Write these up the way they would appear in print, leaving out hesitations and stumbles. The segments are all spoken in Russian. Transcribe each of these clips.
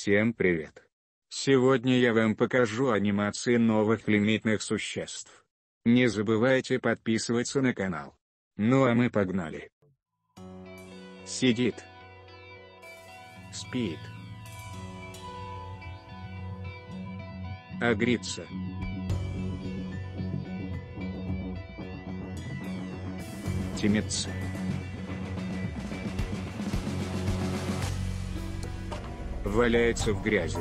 Всем привет! Сегодня я вам покажу анимации новых лимитных существ. Не забывайте подписываться на канал. Ну а мы погнали. Сидит. Спит. Агрится. Тимится. Валяется в грязи.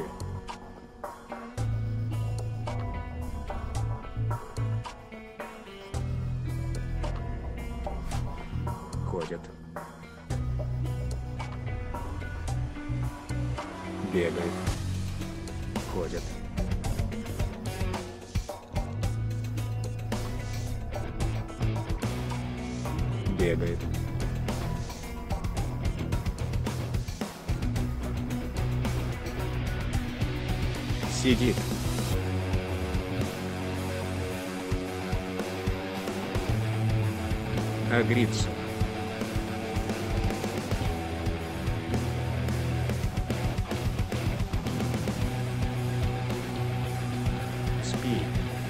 Ходит. Бегает. Ходит. Бегает. Сидит. Агрится. Спит.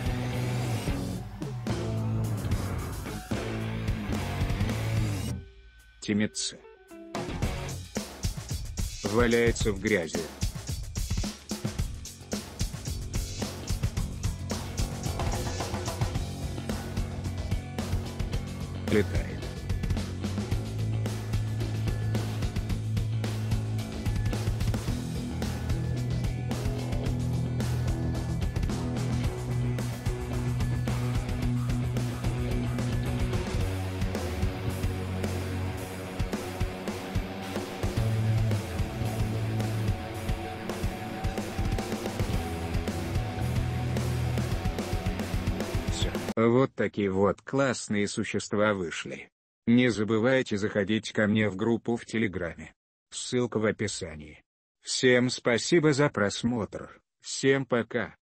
Тимится. Валяется в грязи. Летает. Вот такие вот классные существа вышли. Не забывайте заходить ко мне в группу в Телеграме. Ссылка в описании. Всем спасибо за просмотр. Всем пока.